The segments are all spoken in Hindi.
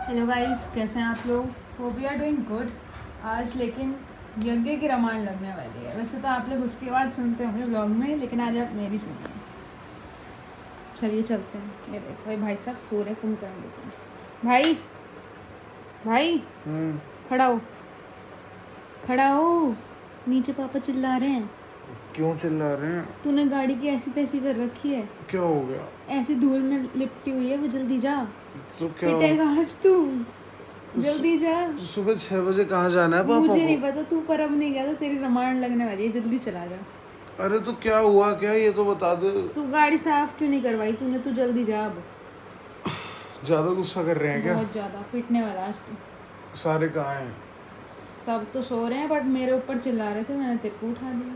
हेलो गाइस, कैसे हैं आप लोग? Hope you are doing good. आज लेकिन यज्ञ की रामायण लगने वाली है। वैसे तो आप लोग उसके बाद सुनते होंगे व्लॉग में, लेकिन आज आप मेरी सुनिए। चलिए चलते हैं। ये देखो भाई साहब सो रहे, फोन कर देते हैं। भाई भाई खड़ा हो, खड़ा हो। नीचे पापा चिल्ला रहे हैं। क्यों चिल्ला रहे हैं? तूने गाड़ी की ऐसी तैसी कर रखी है। क्या हो गया? ऐसी धूल में लिपटी हुई है वो, जल्दी जा। तो क्या पिटेगा आज तू, जल्दी जा। सुबह 6 बजे कहाँ जाना है पापा को? मुझे नहीं पता, तू पर अब नहीं गया तो तेरी रामायण लगने वाली है। जल्दी चला जा। अरे तो क्या हुआ, क्या ये तो बता दे। तू गाड़ी साफ क्यों नहीं करवाई तूने? तू जल्दी जा अब। ज्यादा गुस्सा कर रहे हैं क्या? बहुत ज्यादा पिटने वाला आज तू। सारे कहाँ हैं? सब तो सो रहे हैं बट मेरे ऊपर चिल्ला रहे थे, मैंने तेरे को उठा दिया।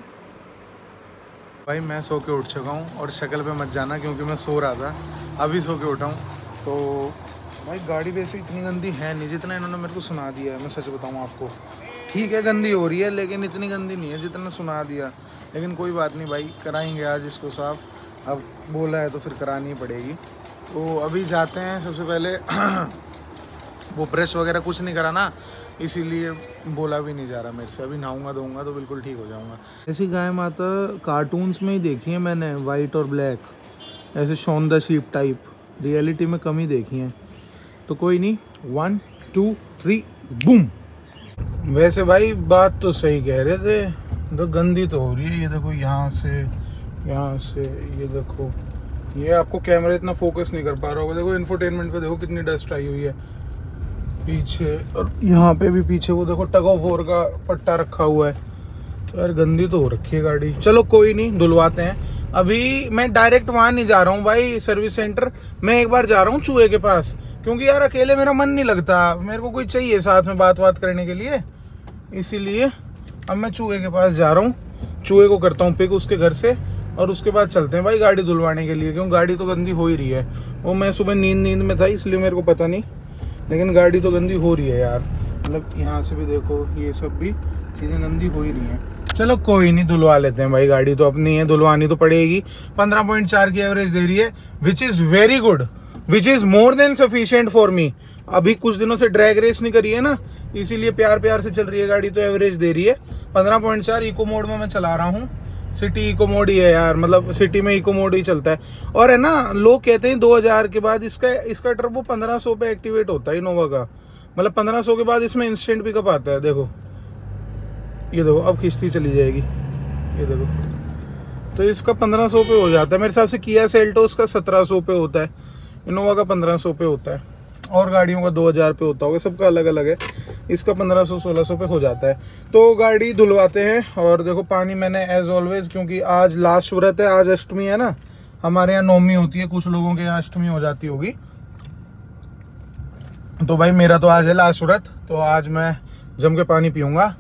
भाई मैं सो के उठ चुका हूँ और शक्ल पे मत जाना क्योंकि मैं सो रहा था, अभी सो के उठा हूँ। तो भाई गाड़ी वैसे इतनी गंदी है नहीं जितना इन्होंने मेरे को सुना दिया है। मैं सच बताऊँ आपको, ठीक है गंदी हो रही है लेकिन इतनी गंदी नहीं है जितना सुना दिया। लेकिन कोई बात नहीं भाई, कराएंगे आज इसको साफ़। अब बोला है तो फिर करानी ही पड़ेगी। तो अभी जाते हैं। सबसे पहले वो प्रेस वगैरह कुछ नहीं कराना, इसीलिए बोला भी नहीं जा रहा मेरे से। अभी नहाऊंगा धोऊंगा तो बिल्कुल ठीक हो जाऊंगा। ऐसी गाय माता कार्टून्स में ही देखी है मैंने, वाइट और ब्लैक, ऐसे Shaun the sheep type. Reality में कम ही देखी हैं। तो कोई नहीं, 1 2 3 बूम। वैसे भाई बात तो सही कह रहे थे, तो गंदी तो हो रही है। ये देखो यहाँ से, ये देखो, ये आपको कैमरा इतना फोकस नहीं कर पा रहा होगा। देखो इंफोटेनमेंट पे देखो कितनी डस्ट आई हुई है पीछे, और यहाँ पे भी पीछे वो देखो टग ऑफ वॉर का पट्टा रखा हुआ है। तो यार गंदी तो हो रखी है गाड़ी। चलो कोई नहीं, धुलवाते हैं। अभी मैं डायरेक्ट वहाँ नहीं जा रहा हूँ भाई, सर्विस सेंटर। मैं एक बार जा रहा हूँ चूहे के पास, क्योंकि यार अकेले मेरा मन नहीं लगता। मेरे को कोई चाहिए साथ में बात करने के लिए, इसीलिए अब मैं चूहे के पास जा रहा हूँ। चूहे को करता हूँ पिक उसके घर से, और उसके बाद चलते हैं भाई गाड़ी धुलवाने के लिए, क्योंकि गाड़ी तो गंदी हो ही रही है। वो मैं सुबह नींद में था इसलिए मेरे को पता नहीं, लेकिन गाड़ी तो गंदी हो रही है यार। मतलब यहाँ से भी देखो, ये सब भी चीज़ें गंदी हो ही रही हैं। चलो कोई नहीं, धुलवा लेते हैं भाई। गाड़ी तो अपनी है, धुलवानी तो पड़ेगी। 15.4 की एवरेज दे रही है, which is very good, which is more than sufficient for me. अभी कुछ दिनों से ड्रैग रेस नहीं करी है ना, इसीलिए प्यार से चल रही है गाड़ी, तो एवरेज दे रही है 15.4। इको मोड में मैं चला रहा हूँ। सिटी इको मोड ही है यार, मतलब सिटी में इको मोड ही चलता है। और है ना, लोग कहते हैं 2000 के बाद इसका टर्बो 1500 पे एक्टिवेट होता है इनोवा का। मतलब 1500 के बाद इसमें इंस्टेंट पिकअप आता है। देखो ये देखो, अब खिंचती चली जाएगी, ये देखो। तो इसका 1500 पे हो जाता है मेरे हिसाब से। किया सेल्टोस का 1700 पे होता है, इनोवा का 1500 पे होता है, और गाड़ियों का 2000 पे होता होगा, सबका अलग अलग है। इसका 1500-1600 पे हो जाता है। तो गाड़ी धुलवाते हैं। और देखो पानी मैंने एज ऑलवेज, क्योंकि आज लास्ट व्रत है, आज अष्टमी है ना, हमारे यहाँ नवमी होती है, कुछ लोगों के यहाँ अष्टमी हो जाती होगी। तो भाई मेरा तो आज है लास्ट व्रत, तो आज मैं जम के पानी पीऊंगा।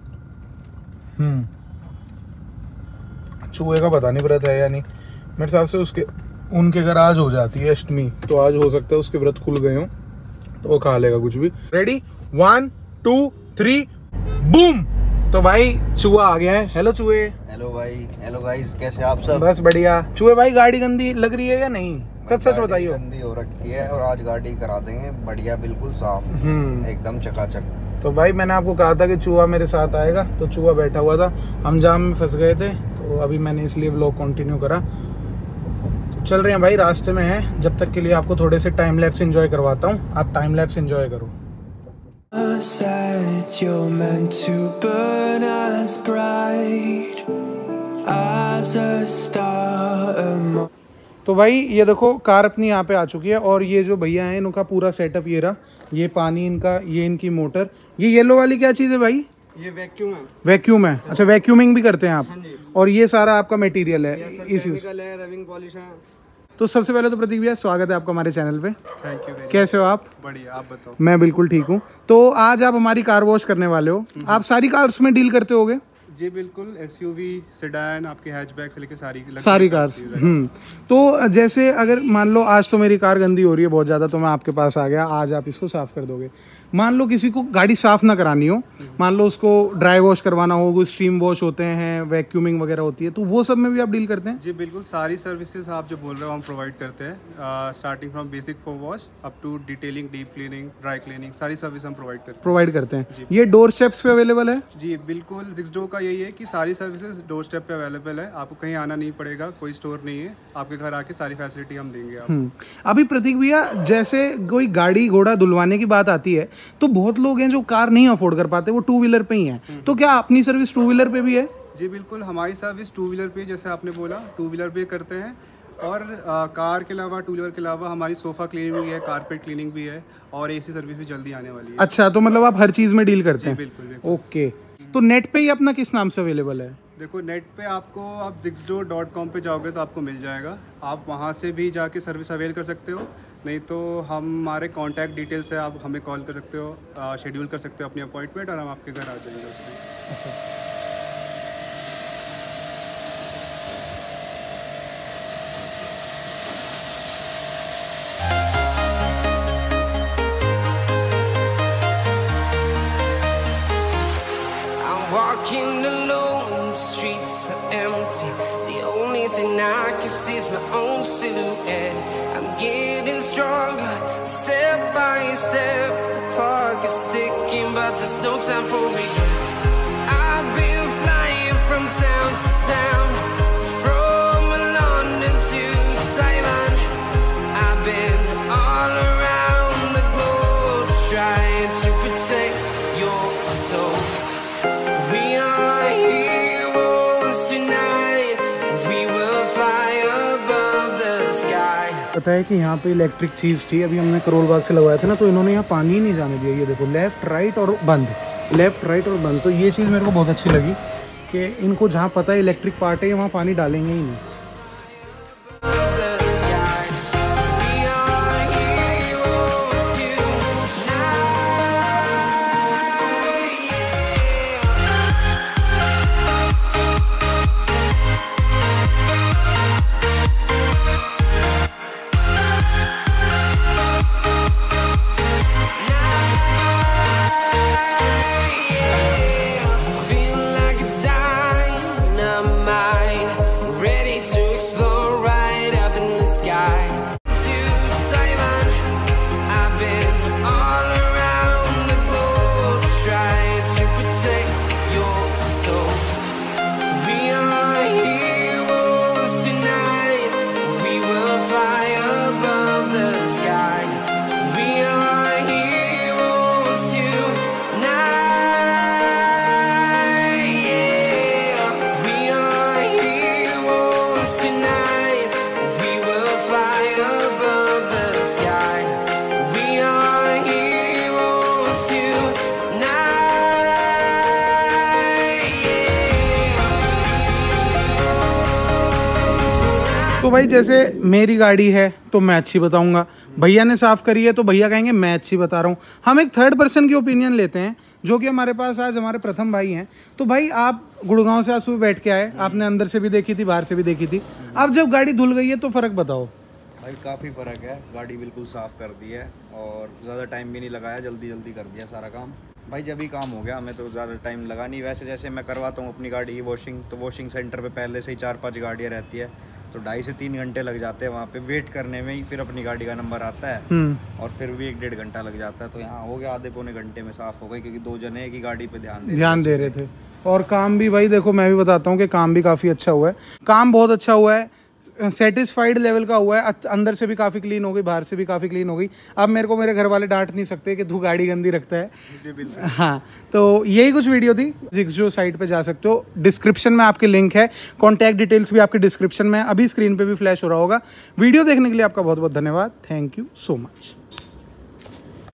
चूहे का पता नहीं व्रत है या नहीं, मेरे हिसाब से उनके घर आज हो जाती है अष्टमी, तो आज हो सकता है उसके व्रत खुल गए हो तो वो खा लेगा कुछ भी। Ready, 1 2 3 boom. तो भाई चूहा आ गया है। हेलो चूहे। हेलो भाई, हेलो गाइस, कैसे आप सब? बस बढ़िया। चूहे भाई गाड़ी गंदी लग रही है या नहीं? सच बताइए। गंदी हो रखी है और आज गाड़ी करा देंगे बढ़िया, बिल्कुल साफ, एकदम चकाचक। तो भाई मैंने आपको कहा था कि चूहा मेरे साथ आएगा, तो चूहा बैठा हुआ था, हम जाम में फंस गए थे, तो अभी मैंने इसलिए व्लॉग कंटिन्यू करा। तो चल रहे हैं भाई, रास्ते में हैं। जब तक के लिए आपको थोड़े से टाइम लैप्स एंजॉय करवाता हूँ, आप टाइम लैप्स एंजॉय करो। तो भाई ये देखो कार अपनी यहाँ पे आ चुकी है, और ये जो भैया हैं इनका पूरा सेटअप ये रहा। ये पानी इनका, ये इनकी मोटर। ये येलो वाली क्या चीज़ है भाई? ये वैक्यूम है। वैक्यूम है, अच्छा वैक्यूमिंग भी करते हैं आप? हाँ जी। और ये सारा आपका मटेरियल है? केमिकल है, रबिंग पॉलिश है। तो सबसे पहले तो प्रतीक भैया स्वागत है आपका हमारे चैनल पे। Thank you. कैसे हो आप? बढ़िया, आप बताओ। मैं बिल्कुल ठीक हूँ। तो आज आप हमारी कार वॉश करने वाले हो। आप सारी कार्स में डील करते होगे? जी बिल्कुल, एसयूवी, सेडान, आपके हैचबैक से लेकर सारी कार्स। तो जैसे अगर मान लो आज तो मेरी कार गंदी हो रही है बहुत ज़्यादा, तो मैं आपके पास आ गया, आज आप इसको साफ़ कर दोगे। मान लो किसी को गाड़ी साफ़ ना करानी हो, मान लो उसको ड्राई वॉश करवाना हो, वो स्ट्रीम वॉश होते हैं, वैक्यूमिंग वगैरह होती है, तो वो सब में भी आप डील करते हैं? जी बिल्कुल, सारी सर्विसेज आप जो बोल रहे हो हम प्रोवाइड करते हैं, starting from basic for wash up to detailing, deep cleaning, dry cleaning, सारी सर्विस हम प्रोवाइड करते हैं। ये डोर स्टेप्स पे अवेलेबल है? जी बिल्कुल, जिक्सडो का यही है कि सारी सर्विसेज डोर स्टेप पे अवेलेबल है, आपको कहीं आना नहीं पड़ेगा, कोई स्टोर नहीं है, आपके घर आके सारी फैसिलिटी हम देंगे आपको। अभी प्रतीक भैया, जैसे कोई गाड़ी घोड़ा धुलवाने की बात आती है तो बहुत लोग हैं जो कार नहीं अफोर्ड कर पाते, वो 2 व्हीलर पे ही हैं, तो क्या अपनी सर्विस 2 व्हीलर पे भी है? जी बिल्कुल, हमारी सर्विस 2 व्हीलर पे, जैसे आपने बोला 2 व्हीलर पे करते हैं, और कार के अलावा 2 व्हीलर के अलावा हमारी सोफ़ा क्लीनिंग भी है, कारपेट क्लीनिंग भी है, और एसी सर्विस भी जल्दी आने वाली है। अच्छा, तो मतलब आप हर चीज़ में डील करते हैं? बिल्कुल। ओके, तो नेट पे ही अपना किस नाम से अवेलेबल है? देखो, नेट पे आपको, आप जिक्सडो.com पे जाओगे तो आपको मिल जाएगा, आप वहाँ से भी जाके सर्विस अवेल कर सकते हो, नहीं तो हमारे कॉन्टैक्ट डिटेल्स है, आप हमें कॉल कर सकते हो, शेड्यूल कर सकते हो अपनी अपॉइंटमेंट, और हम आपके घर आ जाएंगे उसमें। Walking alone, the streets are empty. The only thing I can see is my own silhouette. I'm getting stronger, step by step. The clock is ticking, but there's no time for regrets. I've been flying from town to town, from London to Taiwan. I've been all around the globe, trying to protect your soul. पता है कि यहाँ पे इलेक्ट्रिक चीज़ थी, अभी हमने करोल बाग से लगवाया था ना, तो इन्होंने यहाँ पानी ही नहीं जाने दिया। ये देखो, लेफ्ट राइट और बंद, लेफ्ट राइट और बंद। तो ये चीज़ मेरे को बहुत अच्छी लगी कि इनको जहाँ पता है इलेक्ट्रिक पार्ट है, वहाँ पानी डालेंगे ही नहीं। तो भाई जैसे मेरी गाड़ी है तो मैं अच्छी बताऊंगा, भैया ने साफ करी है तो भैया कहेंगे मैं अच्छी बता रहा हूँ। हम एक थर्ड पर्सन की ओपिनियन लेते हैं, जो कि हमारे पास आज हमारे प्रथम भाई हैं। तो भाई आप गुड़गांव से आज सुबह बैठ के आए, आपने अंदर से भी देखी थी, बाहर से भी देखी थी, अब जब गाड़ी धुल गई है तो फ़र्क बताओ। भाई काफ़ी फ़र्क है, गाड़ी बिल्कुल साफ़ कर दी है और ज़्यादा टाइम भी नहीं लगाया, जल्दी जल्दी कर दिया सारा काम। भाई जब ही काम हो गया, हमें तो ज़्यादा टाइम लगा नहीं। वैसे जैसे मैं करवाता हूँ अपनी गाड़ी की वॉशिंग, तो वॉशिंग सेंटर पे पहले से ही 4-5 गाड़ियाँ रहती है, तो 2.5 से 3 घंटे लग जाते हैं वहाँ पे वेट करने में ही, फिर अपनी गाड़ी का नंबर आता है और फिर भी 1-1.5 घंटा लग जाता है। तो यहाँ हो गया आधे पौने घंटे में साफ़ हो गई, क्योंकि 2 जने एक ही गाड़ी पे ध्यान दे रहे थे। और काम भी भाई देखो, मैं भी बताता हूँ कि काम भी काफ़ी अच्छा हुआ है, काम बहुत अच्छा हुआ है, सेटिस्फाइड लेवल का हुआ है। अंदर से भी काफ़ी क्लीन हो गई, बाहर से भी काफ़ी क्लीन हो गई। अब मेरे को मेरे घर वाले डांट नहीं सकते कि तू गाड़ी गंदी रखता है। जी बिल्कुल। हाँ, तो यही कुछ वीडियो थी। जिक्सडो साइट पे जा सकते हो, डिस्क्रिप्शन में आपके लिंक है, कॉन्टैक्ट डिटेल्स भी आपके डिस्क्रिप्शन में, अभी स्क्रीन पे भी फ्लैश हो रहा होगा। वीडियो देखने के लिए आपका बहुत बहुत धन्यवाद। Thank you so much.